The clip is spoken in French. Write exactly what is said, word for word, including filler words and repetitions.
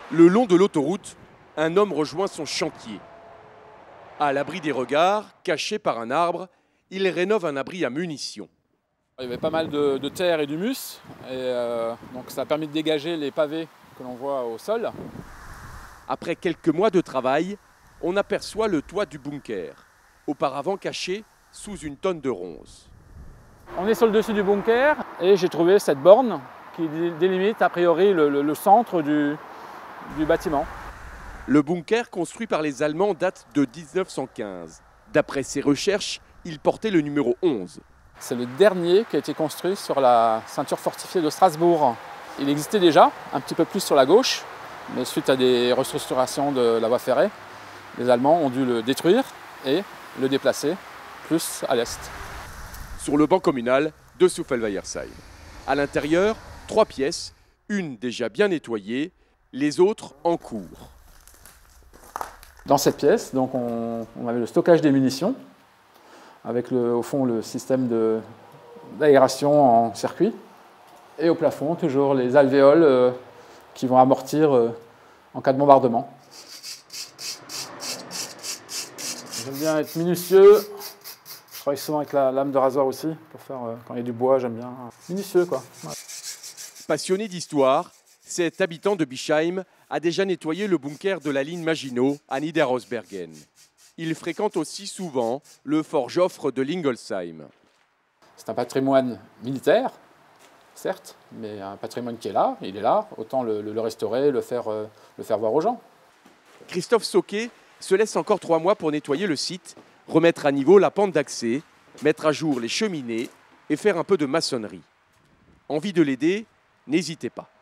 Le long de l'autoroute, un homme rejoint son chantier. À l'abri des regards, caché par un arbre, il rénove un abri à munitions. Il y avait pas mal de, de terre et d'humus, et euh, donc ça a permis de dégager les pavés que l'on voit au sol. Après quelques mois de travail, on aperçoit le toit du bunker, auparavant caché sous une tonne de ronces. On est sur le dessus du bunker et j'ai trouvé cette borne qui délimite a priori le, le, le centre du, du bâtiment. Le bunker construit par les Allemands date de mille neuf cent quinze. D'après ses recherches, il portait le numéro onze. C'est le dernier qui a été construit sur la ceinture fortifiée de Strasbourg. Il existait déjà, un petit peu plus sur la gauche, mais suite à des restructurations de la voie ferrée, les Allemands ont dû le détruire et le déplacer plus à l'est. Sur le banc communal de Souffelweyersheim. À l'intérieur, trois pièces, une déjà bien nettoyée, les autres en cours. Dans cette pièce, donc on, on avait le stockage des munitions, avec le, au fond le système d'aération en circuit. Et au plafond, toujours les alvéoles euh, qui vont amortir euh, en cas de bombardement. J'aime bien être minutieux. Je travaille souvent avec la lame de rasoir aussi, pour faire, euh, quand il y a du bois, j'aime bien. Minutieux, quoi. Ouais. Passionné d'histoire, cet habitant de Bischheim a déjà nettoyé le bunker de la ligne Maginot à Niederosbergen. Il fréquente aussi souvent le fort Joffre de Lingolsheim. C'est un patrimoine militaire, certes, mais un patrimoine qui est là, il est là, autant le, le, le restaurer, le faire, euh, le faire voir aux gens. Christophe Sauquet se laisse encore trois mois pour nettoyer le site, remettre à niveau la pente d'accès, mettre à jour les cheminées et faire un peu de maçonnerie. Envie de l'aider? N'hésitez pas.